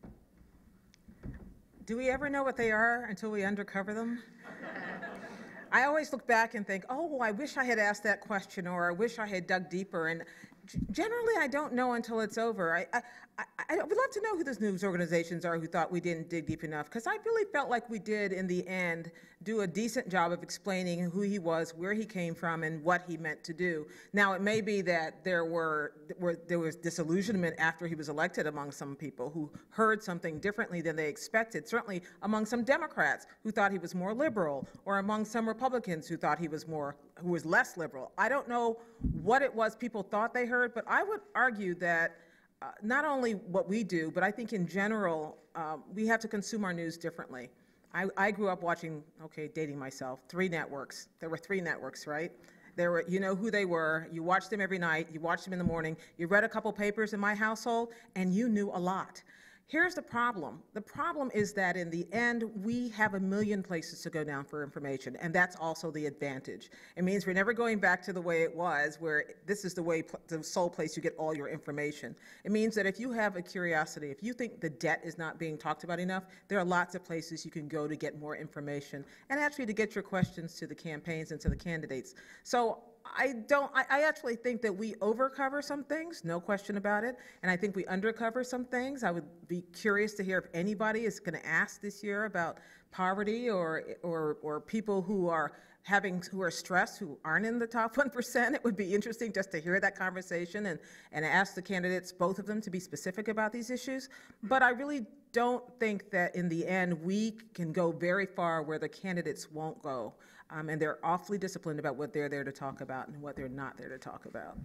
Do we ever know what they are until we undercover them? I always look back and think, oh, I wish I had asked that question, or I wish I had dug deeper. And generally, I don't know until it's over. I would love to know who those news organizations are who thought we didn't dig deep enough, because I really felt like we did, in the end, do a decent job of explaining who he was, where he came from, and what he meant to do. Now, it may be that there was disillusionment after he was elected among some people who heard something differently than they expected, certainly among some Democrats who thought he was more liberal, or among some Republicans who thought he was less liberal. I don't know what it was people thought they heard, but I would argue that not only what we do, but I think in general, we have to consume our news differently. I grew up watching, dating myself, 3 networks. There were 3 networks, right? You know who they were. You watched them every night. You watched them in the morning. You read a couple papers in my household, and you knew a lot. Here's the problem. The problem is that in the end, we have a million places to go down for information, and that's also the advantage. It means we're never going back to the way it was, where this is the sole place you get all your information. It means that if you have a curiosity, if you think the debt is not being talked about enough, there are lots of places you can go to get more information, and actually to get your questions to the campaigns and to the candidates. So I actually think that we overcover some things, no question about it, and I think we undercover some things. I would be curious to hear if anybody is going to ask this year about poverty or people who are stressed, who aren't in the top 1%. It would be interesting just to hear that conversation and ask the candidates, both of them, to be specific about these issues. But I really don't think that in the end we can go very far where the candidates won't go. And they're awfully disciplined about what they're there to talk about and what they're not there to talk about.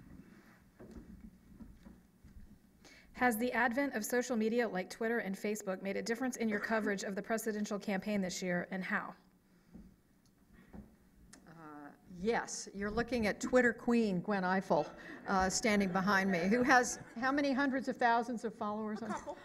Has the advent of social media like Twitter and Facebook made a difference in your coverage of the presidential campaign this year, and how? Yes, you're looking at Twitter queen Gwen Ifill standing behind me, who has how many hundreds of thousands of followers? A couple.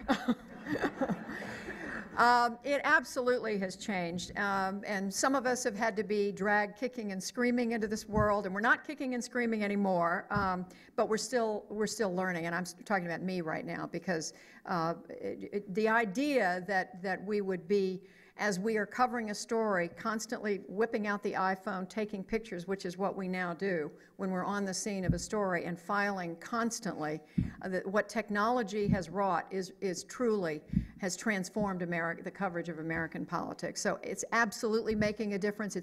It absolutely has changed, and some of us have had to be dragged kicking and screaming into this world, and we're not kicking and screaming anymore, but we're still learning, and I'm talking about me right now, because the idea that we would be, as we are covering a story, constantly whipping out the iPhone, taking pictures, which is what we now do when we're on the scene of a story, and filing constantly, what technology has wrought is truly has transformed the coverage of American politics. So it's absolutely making a difference.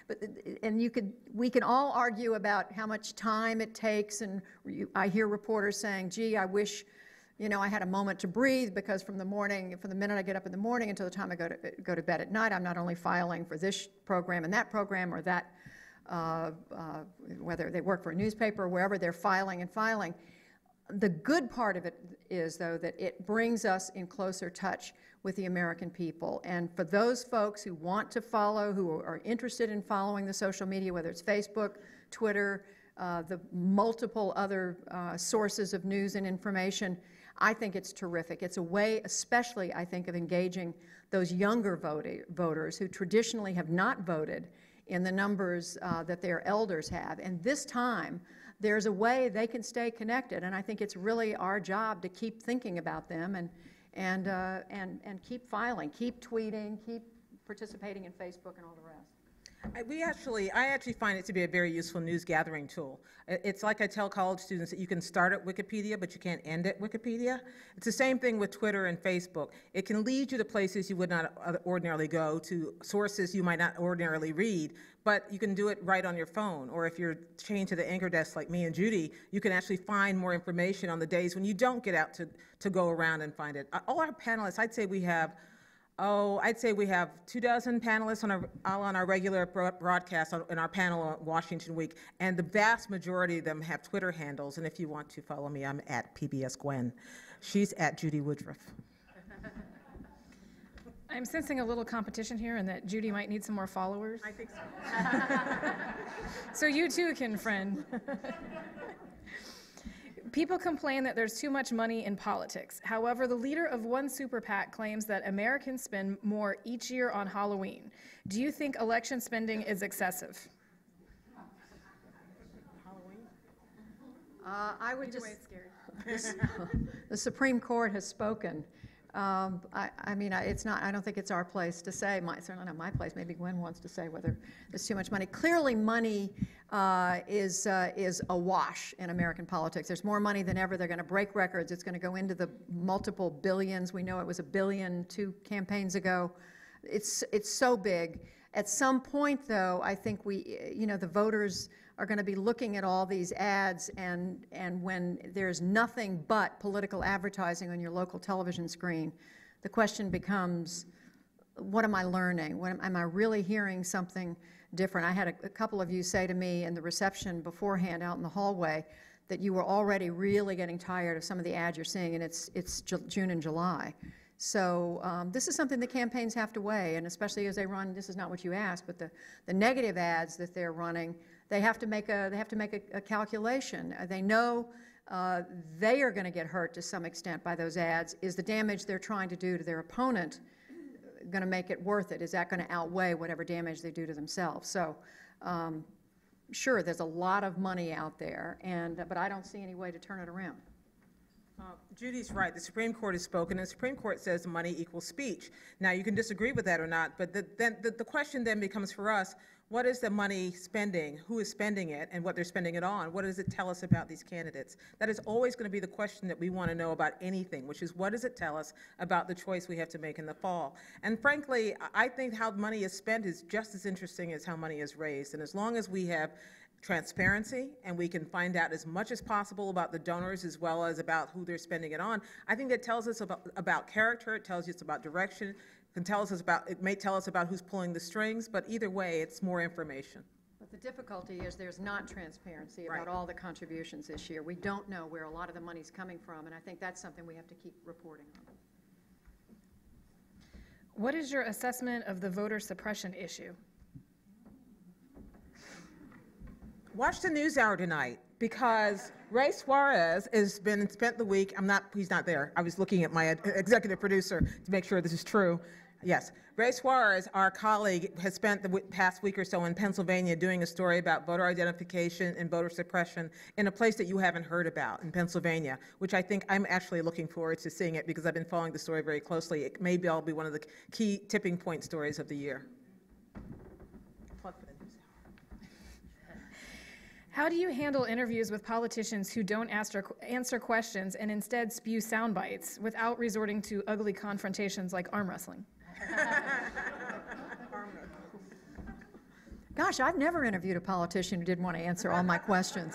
We can all argue about how much time it takes, and I hear reporters saying, gee, I wish I had a moment to breathe, because from the minute I get up in the morning until the time I go to bed at night, I'm not only filing for this program and that program, or that, whether they work for a newspaper or wherever, they're filing and filing. The good part of it is, though, that it brings us in closer touch with the American people. And for those folks who want to follow, who are interested in following the social media, whether it's Facebook, Twitter, the multiple other sources of news and information, I think it's terrific. It's a way, especially, I think, of engaging those younger voters who traditionally have not voted in the numbers that their elders have. And this time, there's a way they can stay connected, and I think it's really our job to keep thinking about them and keep filing, keep tweeting, keep participating in Facebook and all the rest. I actually find it to be a very useful news gathering tool. It's like I tell college students that you can start at Wikipedia, but you can't end at Wikipedia. It's the same thing with Twitter and Facebook. It can lead you to places you would not ordinarily go, to sources you might not ordinarily read, but you can do it right on your phone. Or if you're chained to the anchor desk like me and Judy, you can actually find more information on the days when you don't get out to go around and find it. All our panelists, I'd say we have 24 panelists on our regular broadcast in our panel on Washington Week, and the vast majority of them have Twitter handles. And if you want to follow me, I'm at PBS Gwen. She's at Judy Woodruff. I'm sensing a little competition here, and that Judy might need some more followers. I think so. So you too can friend. People complain that there's too much money in politics. However, the leader of one super PAC claims that Americans spend more each year on Halloween. Do you think election spending is excessive? Halloween? I would just. The Supreme Court has spoken. I mean, it's not. I don't think it's our place to say. Certainly not my place. Maybe Gwen wants to say whether there's too much money. Clearly, money is awash in American politics. There's more money than ever. They're going to break records. It's going to go into the multiple billions. We know it was $1 billion 2 campaigns ago. It's so big. At some point, though, I think the voters are going to be looking at all these ads, and when there's nothing but political advertising on your local television screen, the question becomes, what am I learning? Am I really hearing something different? I had a couple of you say to me in the reception beforehand out in the hallway that you were already really getting tired of some of the ads you're seeing, and it's June and July. So this is something the campaigns have to weigh, and especially as they run, this is not what you asked, but the negative ads that they're running, they have to make a calculation. They know they are going to get hurt to some extent by those ads. Is the damage they're trying to do to their opponent going to make it worth it? Is that going to outweigh whatever damage they do to themselves? So sure, there's a lot of money out there, but I don't see any way to turn it around. Judy's right. The Supreme Court has spoken, and the Supreme Court says money equals speech. Now, you can disagree with that or not, but the question then becomes for us, what is the money spending, who is spending it, and what they're spending it on? What does it tell us about these candidates? That is always going to be the question that we want to know about anything, which is what does it tell us about the choice we have to make in the fall? And frankly, I think how money is spent is just as interesting as how money is raised. And as long as we have transparency and we can find out as much as possible about the donors as well as about who they're spending it on, I think that tells us about character, it tells us about direction, it may tell us about who's pulling the strings, but either way, it's more information. But the difficulty is there's not transparency about all the contributions this year. We don't know where a lot of the money's coming from, and I think that's something we have to keep reporting on. What is your assessment of the voter suppression issue? Watch the NewsHour tonight, because Ray Suarez has spent the week, he's not there. I was looking at my executive producer to make sure this is true. Yes, Ray Suarez, our colleague, has spent the past week or so in Pennsylvania doing a story about voter identification and voter suppression in a place that you haven't heard about in Pennsylvania, which I think I'm actually looking forward to seeing it because I've been following the story very closely. It may all be one of the key tipping point stories of the year. How do you handle interviews with politicians who don't answer questions and instead spew sound bites without resorting to ugly confrontations like arm wrestling? Gosh, I've never interviewed a politician who didn't want to answer all my questions.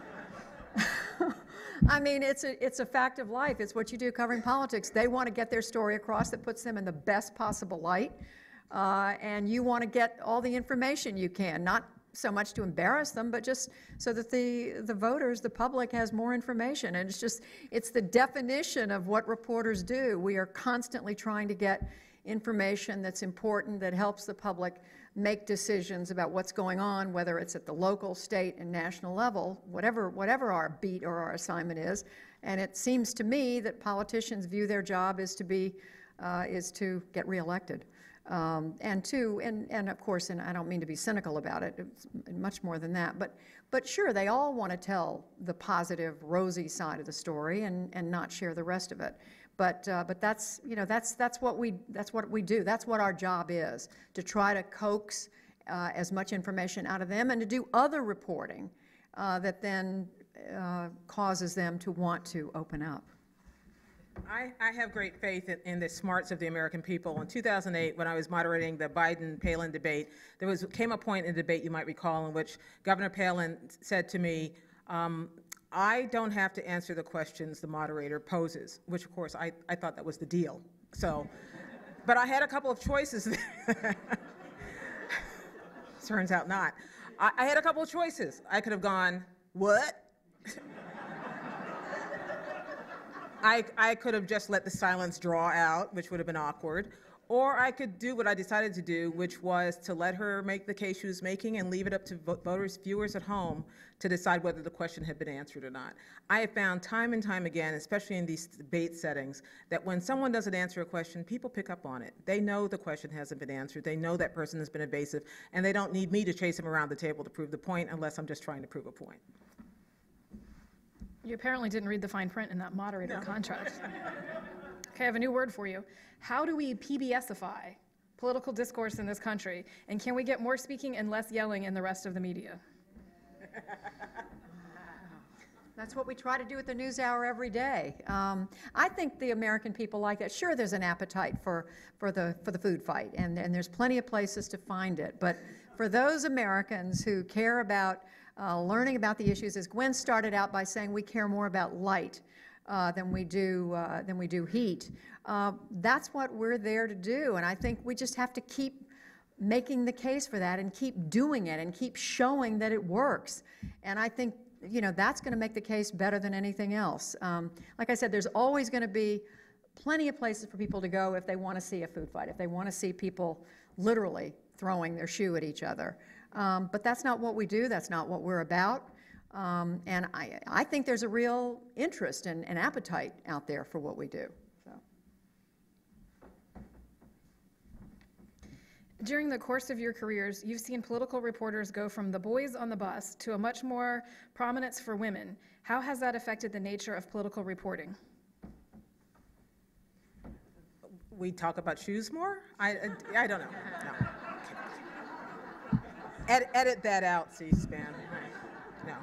I mean, it's a fact of life. It's what you do covering politics. They want to get their story across that puts them in the best possible light, and you want to get all the information you can, not so much to embarrass them, but just so that the voters, the public, has more information. And it's the definition of what reporters do. We are constantly trying to get information that's important, that helps the public make decisions about what's going on, whether it's at the local, state, and national level, whatever our beat or our assignment is. And it seems to me that politicians view their job is to get reelected. And of course, and I don't mean to be cynical about it, it's much more than that, but sure, they all want to tell the positive, rosy side of the story and not share the rest of it. But that's what we do. That's what our job is, to try to coax as much information out of them and to do other reporting that then causes them to want to open up. I have great faith in the smarts of the American people. In 2008, when I was moderating the Biden-Palin debate, came a point in the debate, you might recall, in which Governor Palin said to me, I don't have to answer the questions the moderator poses, which, of course, I thought that was the deal. So, but I had a couple of choices there. Turns out not. I had a couple of choices. I could have gone, what? I could have just let the silence draw out, which would have been awkward, or I could do what I decided to do, which was to let her make the case she was making and leave it up to viewers at home to decide whether the question had been answered or not. I have found time and time again, especially in these debate settings, that when someone doesn't answer a question, people pick up on it. They know the question hasn't been answered. They know that person has been evasive, and they don't need me to chase them around the table to prove the point unless I'm just trying to prove a point. You apparently didn't read the fine print in that moderator contract. Okay, I have a new word for you. How do we PBSify political discourse in this country? And can we get more speaking and less yelling in the rest of the media? That's what we try to do at the NewsHour every day. I think the American people like that. Sure, there's an appetite for the food fight, and there's plenty of places to find it. But for those Americans who care about learning about the issues, as Gwen started out by saying, we care more about light than we do heat. That's what we're there to do, and I think we just have to keep making the case for that and keep doing it and keep showing that it works. And I think that's going to make the case better than anything else. Like I said, there's always going to be plenty of places for people to go if they want to see a food fight, if they want to see people literally throwing their shoe at each other. But that's not what we do. That's not what we're about. And I think there's a real interest and appetite out there for what we do. So. During the course of your careers, you've seen political reporters go from the boys on the bus to a much more prominence for women. How has that affected the nature of political reporting? We talk about shoes more? I don't know. No. Edit that out, C-SPAN. No.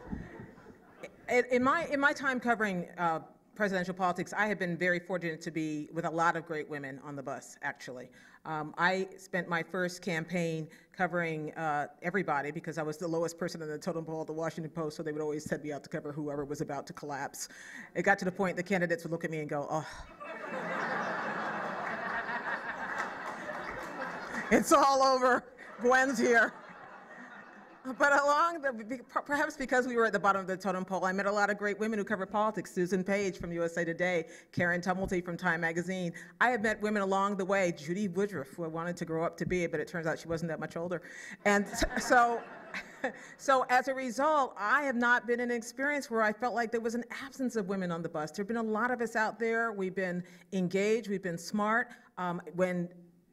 In my time covering presidential politics, I have been very fortunate to be with a lot of great women on the bus, actually. I spent my first campaign covering everybody because I was the lowest person in the totem pole at the Washington Post, so they would always send me out to cover whoever was about to collapse. It got to the point the candidates would look at me and go, oh. It's all over. Gwen's here. But perhaps because we were at the bottom of the totem pole, I met a lot of great women who cover politics. Susan Page from USA Today, Karen Tumulty from Time Magazine. I have met women along the way, Judy Woodruff, who I wanted to grow up to be, but it turns out she wasn't that much older. And so as a result, I have not been in an experience where I felt like there was an absence of women on the bus. There have been a lot of us out there. We've been engaged. We've been smart. When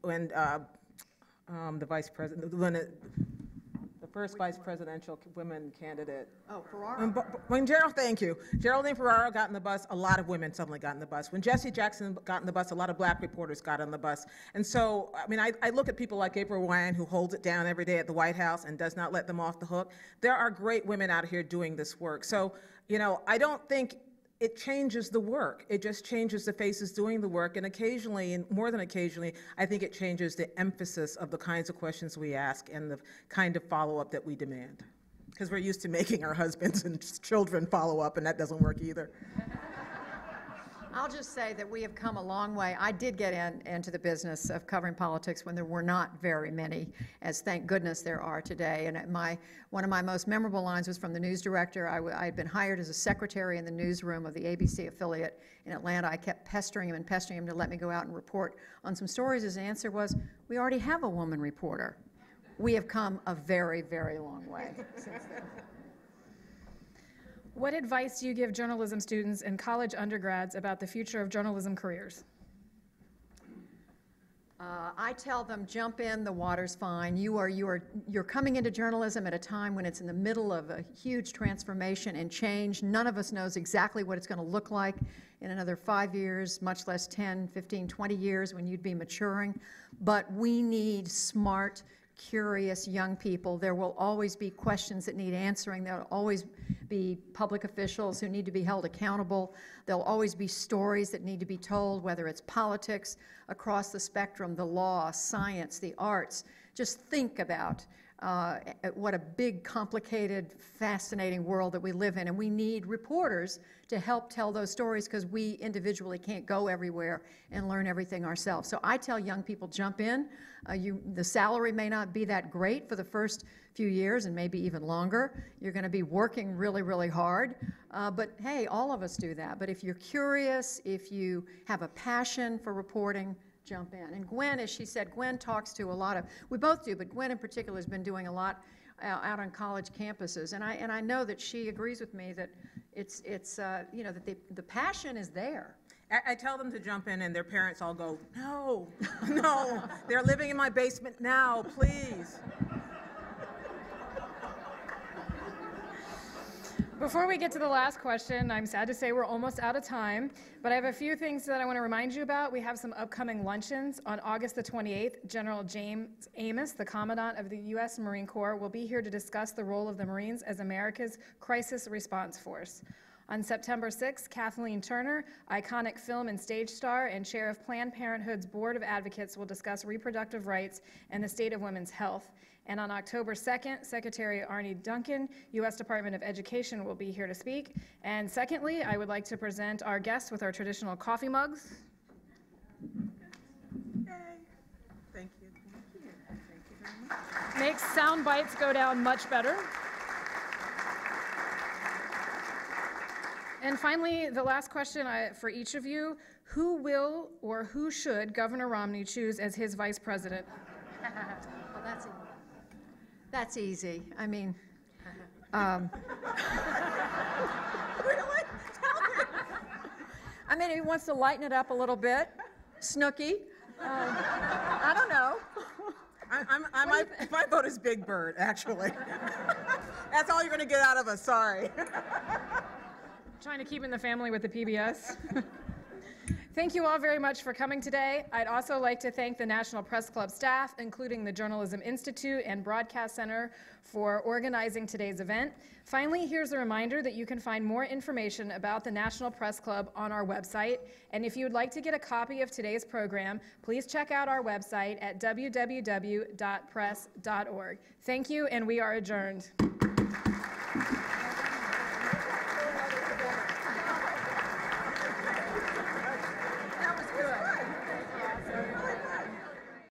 the vice president, the first vice presidential women candidate. Oh, Ferraro. When thank you. Geraldine Ferraro got in the bus, a lot of women suddenly got in the bus. When Jesse Jackson got in the bus, a lot of black reporters got on the bus. And so, I mean, I look at people like April Ryan, who holds it down every day at the White House and does not let them off the hook. There are great women out here doing this work. So, you know, I don't think it changes the work. It just changes the faces doing the work, and occasionally, and more than occasionally, I think it changes the emphasis of the kinds of questions we ask and the kind of follow-up that we demand. Because we're used to making our husbands and children follow up, and that doesn't work either. I'll just say that we have come a long way. I did get into the business of covering politics when there were not very many, as thank goodness there are today. And one of my most memorable lines was from the news director. I had been hired as a secretary in the newsroom of the ABC affiliate in Atlanta. I kept pestering him to let me go out and report on some stories. His answer was, we already have a woman reporter. We have come a very, very long way since then. What advice do you give journalism students and college undergrads about the future of journalism careers? I tell them, jump in, the water's fine. You're coming into journalism at a time when it's in the middle of a huge transformation and change. None of us knows exactly what it's going to look like in another 5 years, much less 10, 15, 20 years when you'd be maturing. But we need smart, curious young people. There will always be questions that need answering. There will always be public officials who need to be held accountable. There'll always be stories that need to be told, whether it's politics across the spectrum, the law, science, the arts. Just think about what a big, complicated, fascinating world that we live in, and we need reporters to help tell those stories because we individually can't go everywhere and learn everything ourselves. So I tell young people, jump in. The salary may not be that great for the first few years and maybe even longer. You're going to be working really, really hard. But hey, all of us do that. But if you're curious, if you have a passion for reporting, jump in. And Gwen, as she said, Gwen talks to a lot of, we both do, but Gwen in particular has been doing a lot out on college campuses. And I know that she agrees with me that it's you know, that the passion is there. I tell them to jump in, and their parents all go, no, no, they're living in my basement now, please. Before we get to the last question, I'm sad to say we're almost out of time, but I have a few things that I want to remind you about. We have some upcoming luncheons. On August the 28th, General James Amos, the Commandant of the U.S. Marine Corps, will be here to discuss the role of the Marines as America's crisis response force. On September 6th, Kathleen Turner, iconic film and stage star and chair of Planned Parenthood's Board of Advocates, will discuss reproductive rights and the state of women's health. And on October 2nd, Secretary Arne Duncan, U.S. Department of Education, will be here to speak. And secondly, I would like to present our guests with our traditional coffee mugs. Yay. Thank you. Thank you. Thank you very much. Makes sound bites go down much better. And finally, the last question for each of you, who will or who should Governor Romney choose as his vice president? Well, that's easy. I mean, Really? Tell me. I mean, he wants to lighten it up a little bit. Snooky. I don't know. My vote is Big Bird, actually. That's all you're going to get out of us, sorry. Trying to keep in the family with the PBS. Thank you all very much for coming today. I'd also like to thank the National Press Club staff, including the Journalism Institute and Broadcast Center, for organizing today's event. Finally, here's a reminder that you can find more information about the National Press Club on our website. And if you would like to get a copy of today's program, please check out our website at www.press.org. Thank you, and we are adjourned.